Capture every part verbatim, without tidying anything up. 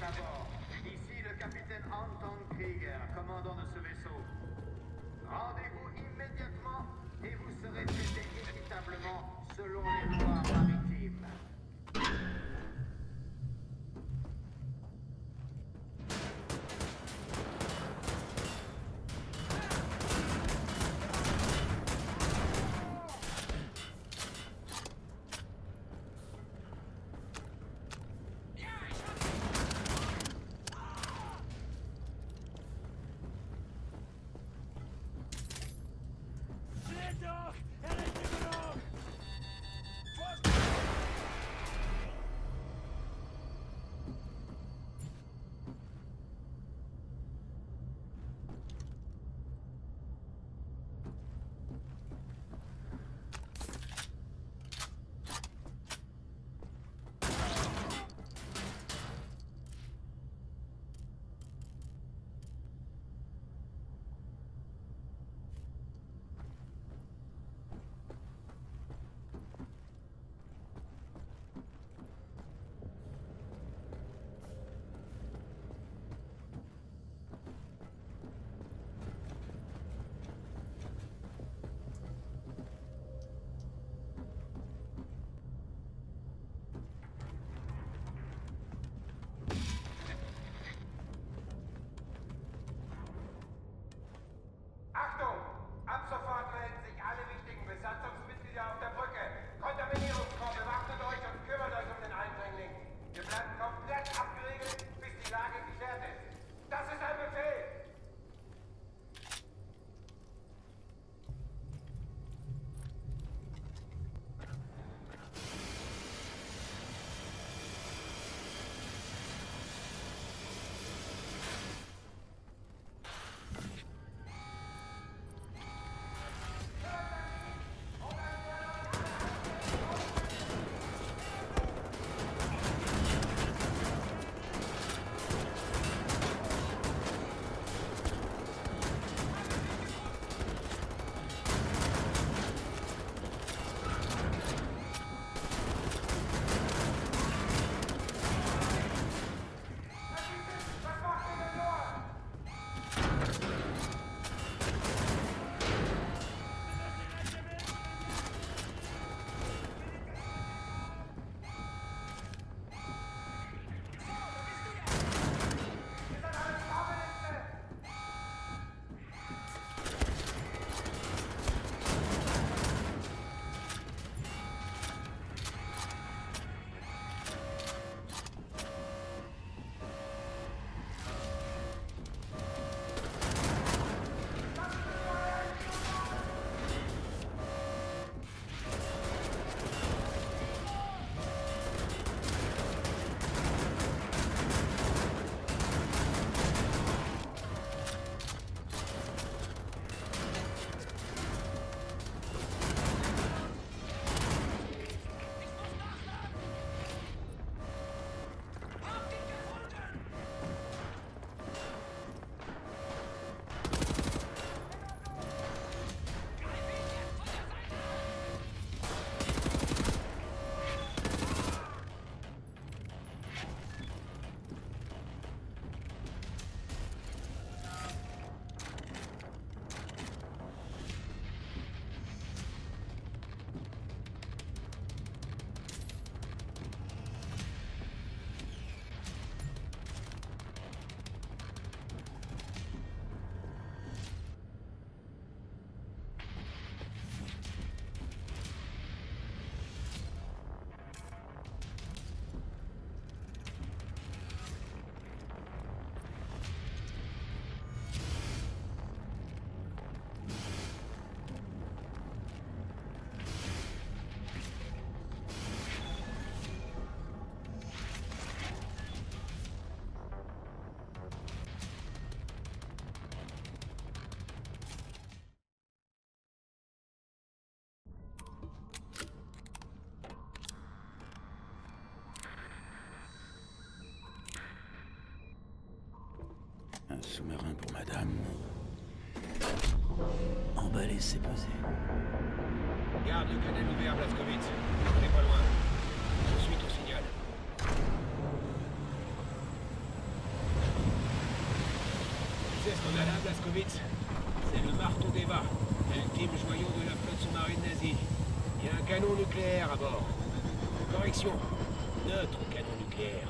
à bord. Ici le capitaine Anton Krieger, commandant de ce vaisseau. Rendez-vous immédiatement et vous serez traité équitablement selon les lois maritimes. Un sous-marin pour madame. Emballer, c'est peser. Garde le canal ouvert, Blazkowicz. On n'est pas loin. Je suis ton signal. Blazkowicz. C'est le marteau d'Eva, l'ultime joyau de la flotte sous-marine nazie. Il y a un canon nucléaire à bord. Correction, notre canon nucléaire.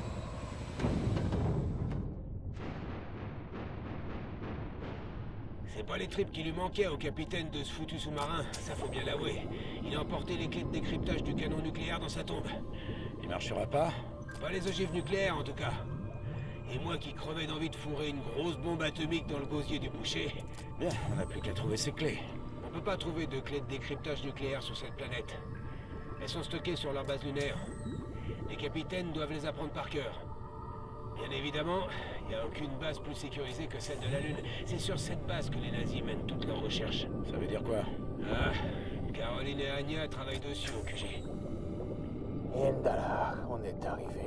C'est pas les tripes qui lui manquaient au capitaine de ce foutu sous-marin, ça faut bien l'avouer. Il a emporté les clés de décryptage du canon nucléaire dans sa tombe. Il marchera pas? Pas les ogives nucléaires en tout cas. Et moi qui crevais d'envie de fourrer une grosse bombe atomique dans le gosier du boucher. Bien, on n'a plus qu'à trouver ses clés. On peut pas trouver de clés de décryptage nucléaire sur cette planète. Elles sont stockées sur leur base lunaire. Les capitaines doivent les apprendre par cœur. Bien évidemment, il n'y a aucune base plus sécurisée que celle de la Lune. C'est sur cette base que les nazis mènent toutes leurs recherches. Ça veut dire quoi? Ah, Caroline et Anya travaillent dessus au Q G. Yendala, on est arrivé.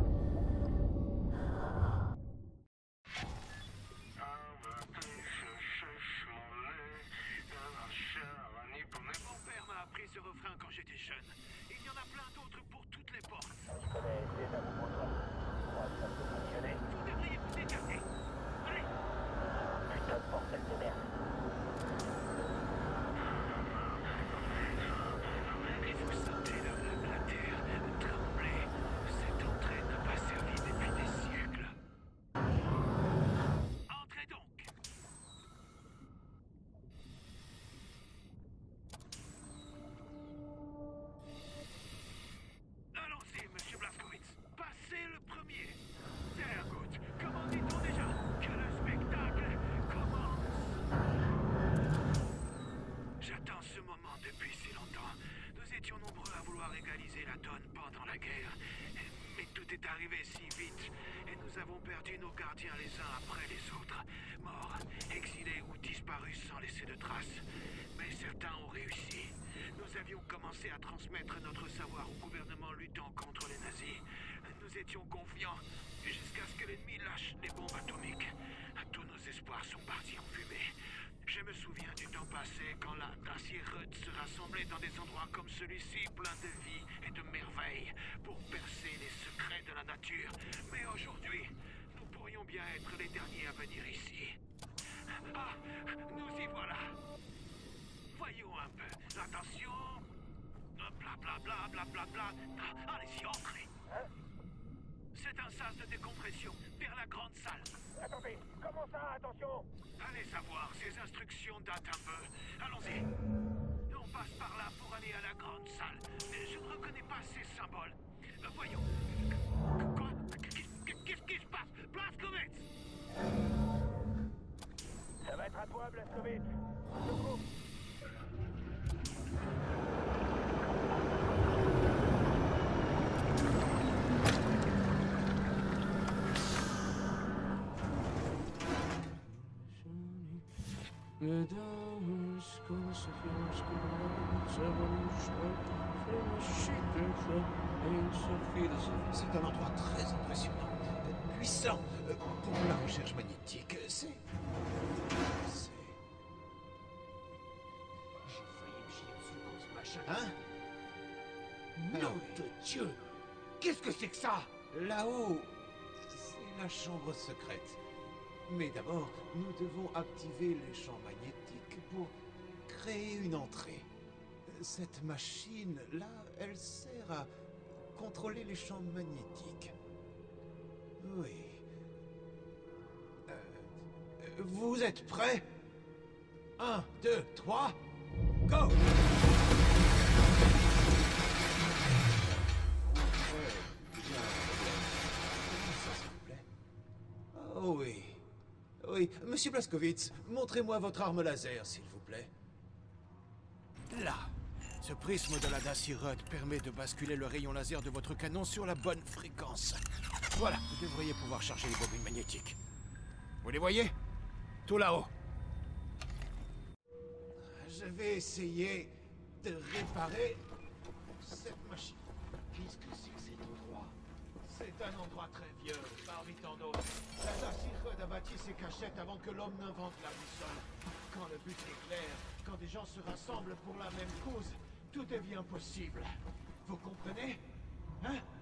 Mon père m'a appris ce refrain quand j'étais jeune. Il y en a plein d'autres pour toutes les portes. Vous devriez vous dégager. Allez. Putain de bordel de merde. Et vous sentez le bleu de la terre trembler. Cette entrée n'a pas servi depuis des siècles. Entrez donc. Allons-y, monsieur Blazkowicz. Passez le premier. Sehr gut. Comment dit-on déjà que le spectacle commence? J'attends ce moment depuis si longtemps. Nous étions nombreux à vouloir égaliser la donne pendant la guerre. Mais tout est arrivé si vite. Et nous avons perdu nos gardiens les uns après les autres. Morts, exilés ou disparus sans laisser de traces. Mais certains ont réussi. Nous avions commencé à transmettre notre savoir au gouvernement luttant contre les nazis. Nous étions confiants, jusqu'à ce que l'ennemi lâche les bombes atomiques. Tous nos espoirs sont partis en fumée. Je me souviens du temps passé quand la Dacier-Ruth se rassemblait dans des endroits comme celui-ci, plein de vie et de merveilles, pour percer les secrets de la nature. Mais aujourd'hui, nous pourrions bien être les derniers à venir ici. Ah, nous y voilà. Voyons un peu. Attention. Bla bla bla bla bla bla. Ah, allez-y, entrez. C'est un sas de décompression vers la grande salle. Attendez, comment ça, attention? Allez savoir, ces instructions datent un peu. Allons-y. On passe par là pour aller à la grande salle. Mais je ne reconnais pas ces symboles. Euh, voyons. Quoi? Qu'est-ce qui se passe? Blazkowicz! Ça va être à toi, Blazkowicz. Secours. C'est un endroit très impressionnant, puissant euh, pour la recherche magnétique. C'est... C'est... J'ai failli me chier dessus pour ce machin. Hein? Nom de Dieu! Qu'est-ce que c'est que ça? Là-haut, c'est la chambre secrète. Mais d'abord, nous devons activer les champs magnétiques pour créer une entrée. Cette machine-là, elle sert à contrôler les champs magnétiques. Oui. Euh, vous êtes prêts? Un, deux, trois, go! Oh oui. Oui, Monsieur Blazkowicz, montrez-moi votre arme laser, s'il vous plaît. Là. Ce prisme de la Dacier-Ruth permet de basculer le rayon laser de votre canon sur la bonne fréquence. Voilà, vous devriez pouvoir charger les bobines magnétiques. Vous les voyez? Tout là-haut. Je vais essayer de réparer cette machine. Qu'est-ce que c'est que cet endroit? C'est un endroit très vieux, parmi tant d'autres. La Dacier-Ruth a bâti ses cachettes avant que l'homme n'invente la boussole. Quand le but est clair, quand des gens se rassemblent pour la même cause, tout devient possible. Vous comprenez? Hein?